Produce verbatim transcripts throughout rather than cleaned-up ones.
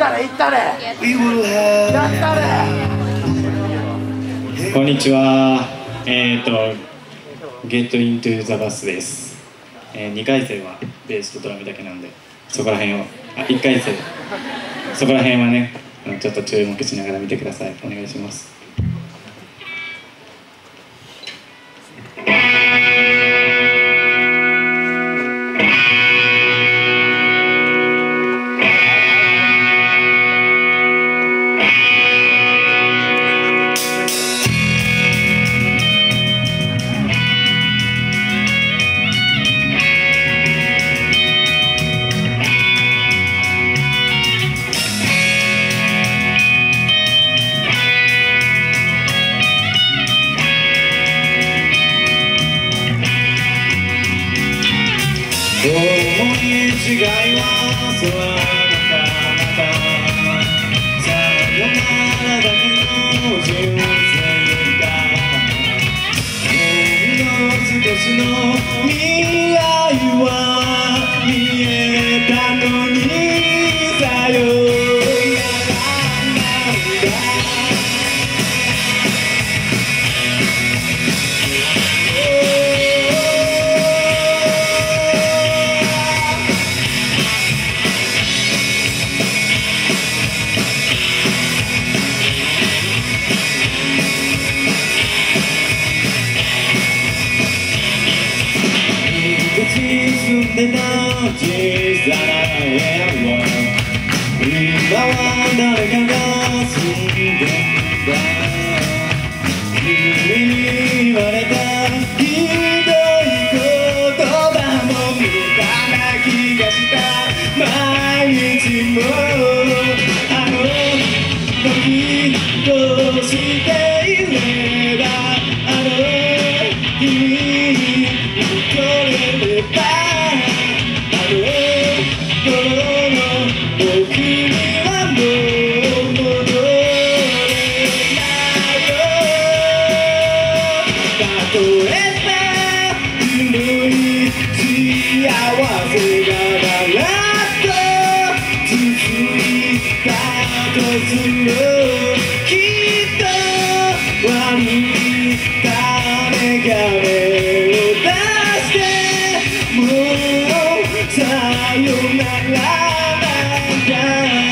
ったね、いったね。やったね。 こんにちは。えっ、ー、と、Get Into the Bus です。えー、にかい生はベースとドラムだけなんで、そこら辺を、あ、いっかい生、そこら辺はね、ちょっと注目しながら見てください。お願いします。思い違いは空の彼方、さよならだけの人生だ。ほんの少しの未来は見えたのにさよならなんだ。住んでた小さな部屋は今は誰かが住んでんだ。君に言われたひどい言葉も無駄な気がした毎日も。あの時どうして言えばあの君に戻れれば。きっと悪い誰が目を出してもうさよならなんだ。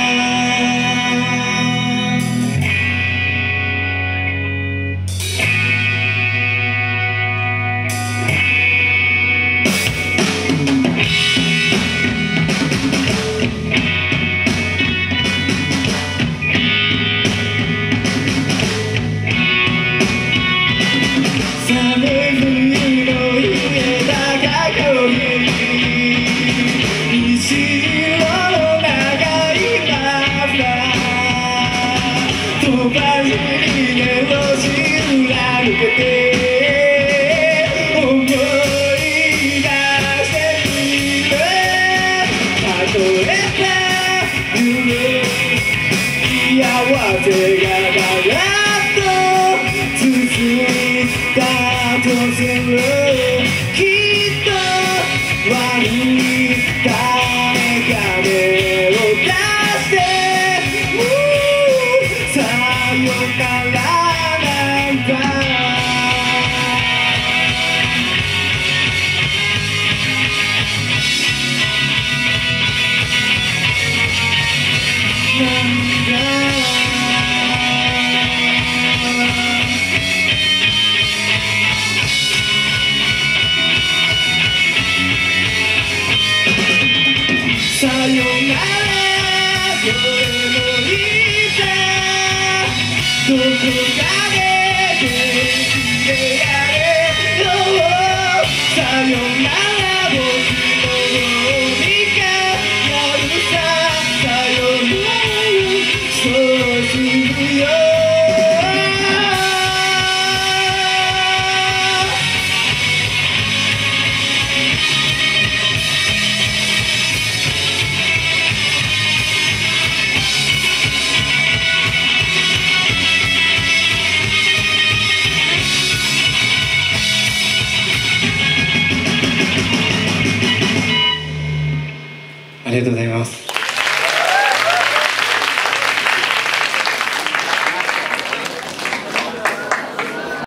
幸せがガラッと続いたとする。きっと悪い誰か目を出してさよならなんだ。さよならそれもいいさ。どこかで元気でやれよ。さよなら僕